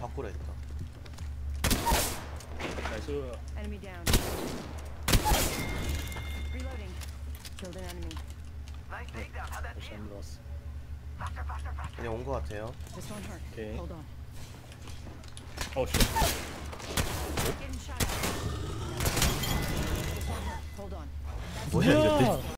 밖으로 했다. 나이스. Enemy down. Reloading. Killed an enemy. 다시 안 들어왔어. 그냥 온 거 같아요. This one hurt. Okay. Hold on. 어 씨. Getting shot at. This one hurt. Hold on. 뭐야 이거?